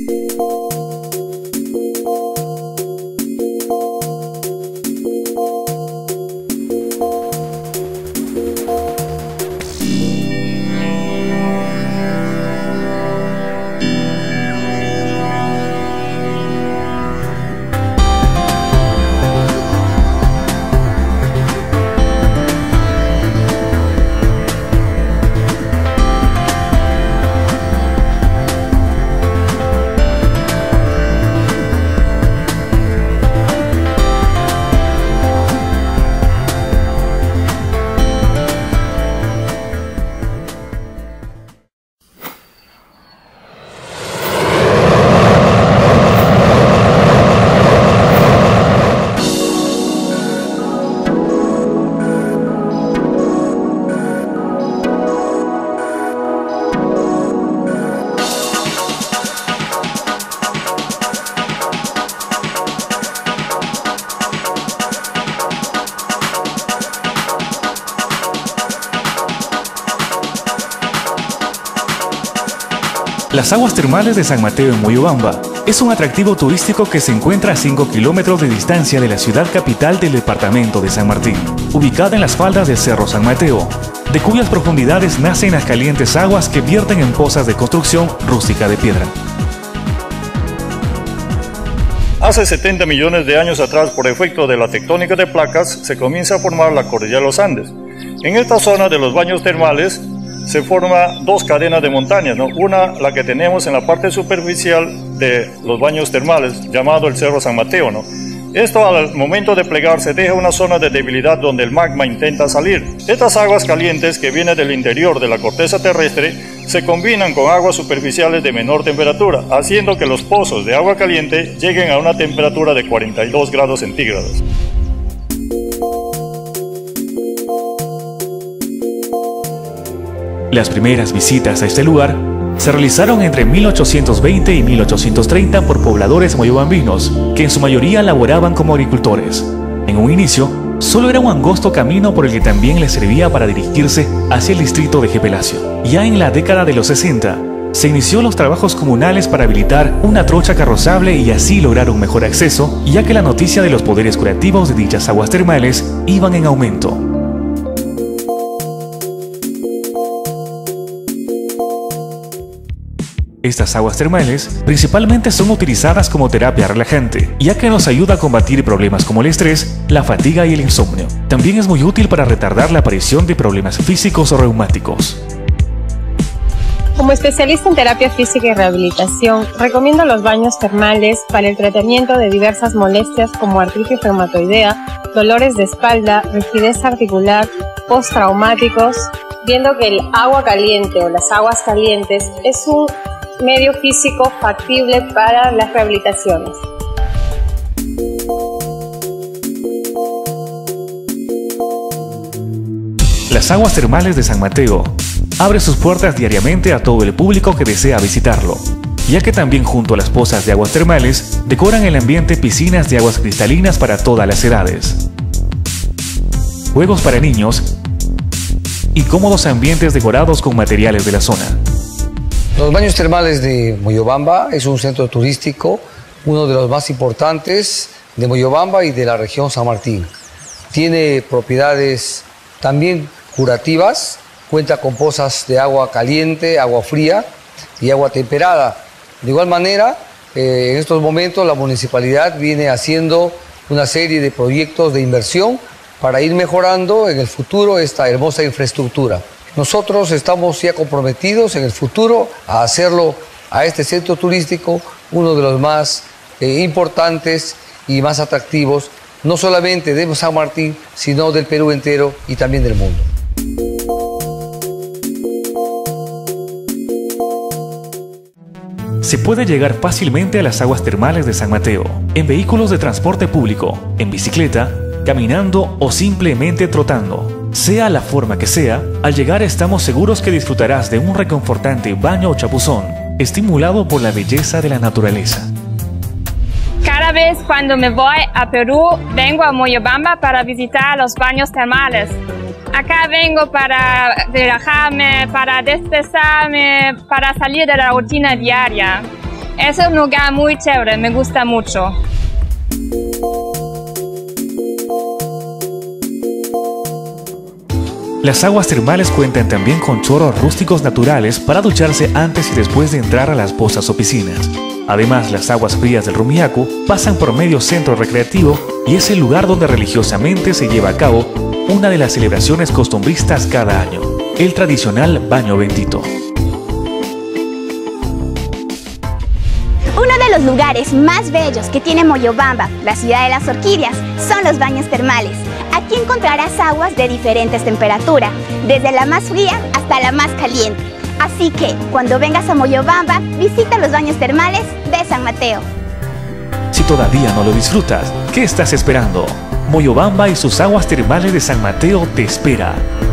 Las aguas termales de San Mateo en Moyobamba es un atractivo turístico que se encuentra a 5 kilómetros de distancia de la ciudad capital del departamento de San Martín, ubicada en las faldas del Cerro San Mateo, de cuyas profundidades nacen las calientes aguas que vierten en pozas de construcción rústica de piedra. Hace 70 millones de años atrás, por efecto de la tectónica de placas, se comienza a formar la cordillera de los Andes. En esta zona de los baños termales se forman dos cadenas de montañas, ¿no? Una, la que tenemos en la parte superficial de los baños termales, llamado el Cerro San Mateo, ¿no? Esto, al momento de plegarse, deja una zona de debilidad donde el magma intenta salir. Estas aguas calientes que vienen del interior de la corteza terrestre se combinan con aguas superficiales de menor temperatura, haciendo que los pozos de agua caliente lleguen a una temperatura de 42 grados centígrados. Las primeras visitas a este lugar se realizaron entre 1820 y 1830 por pobladores moyobambinos, que en su mayoría laboraban como agricultores. En un inicio, solo era un angosto camino por el que también les servía para dirigirse hacia el distrito de Gepelacio. Ya en la década de los 60, se inició los trabajos comunales para habilitar una trocha carrozable y así lograr un mejor acceso, ya que la noticia de los poderes curativos de dichas aguas termales iban en aumento. Estas aguas termales principalmente son utilizadas como terapia relajante, ya que nos ayuda a combatir problemas como el estrés, la fatiga y el insomnio. También es muy útil para retardar la aparición de problemas físicos o reumáticos. Como especialista en terapia física y rehabilitación, recomiendo los baños termales para el tratamiento de diversas molestias como artritis reumatoidea, dolores de espalda, rigidez articular, postraumáticos, viendo que el agua caliente o las aguas calientes es un medio físico factible para las rehabilitaciones. Las aguas termales de San Mateo abren sus puertas diariamente a todo el público que desea visitarlo, ya que también junto a las pozas de aguas termales decoran el ambiente piscinas de aguas cristalinas para todas las edades, juegos para niños y cómodos ambientes decorados con materiales de la zona. Los baños termales de Moyobamba es un centro turístico, uno de los más importantes de Moyobamba y de la región San Martín. Tiene propiedades también curativas, cuenta con pozas de agua caliente, agua fría y agua temperada. De igual manera, en estos momentos la municipalidad viene haciendo una serie de proyectos de inversión para ir mejorando en el futuro esta hermosa infraestructura. Nosotros estamos ya comprometidos en el futuro a hacerlo a este centro turístico uno de los más importantes y más atractivos, no solamente de San Martín, sino del Perú entero y también del mundo. Se puede llegar fácilmente a las aguas termales de San Mateo, en vehículos de transporte público, en bicicleta, caminando o simplemente trotando. Sea la forma que sea, al llegar estamos seguros que disfrutarás de un reconfortante baño o chapuzón, estimulado por la belleza de la naturaleza. Cada vez cuando me voy a Perú, vengo a Moyobamba para visitar los baños termales. Acá vengo para relajarme, para desestresarme, para salir de la rutina diaria. Es un lugar muy chévere, me gusta mucho. Las aguas termales cuentan también con chorros rústicos naturales para ducharse antes y después de entrar a las pozas o piscinas. Además, las aguas frías del Rumiacu pasan por medio centro recreativo y es el lugar donde religiosamente se lleva a cabo una de las celebraciones costumbristas cada año, el tradicional baño bendito. Uno de los lugares más bellos que tiene Moyobamba, la ciudad de las orquídeas, son los baños termales. Aquí encontrarás aguas de diferentes temperaturas, desde la más fría hasta la más caliente. Así que, cuando vengas a Moyobamba, visita los baños termales de San Mateo. Si todavía no lo disfrutas, ¿qué estás esperando? Moyobamba y sus aguas termales de San Mateo te espera.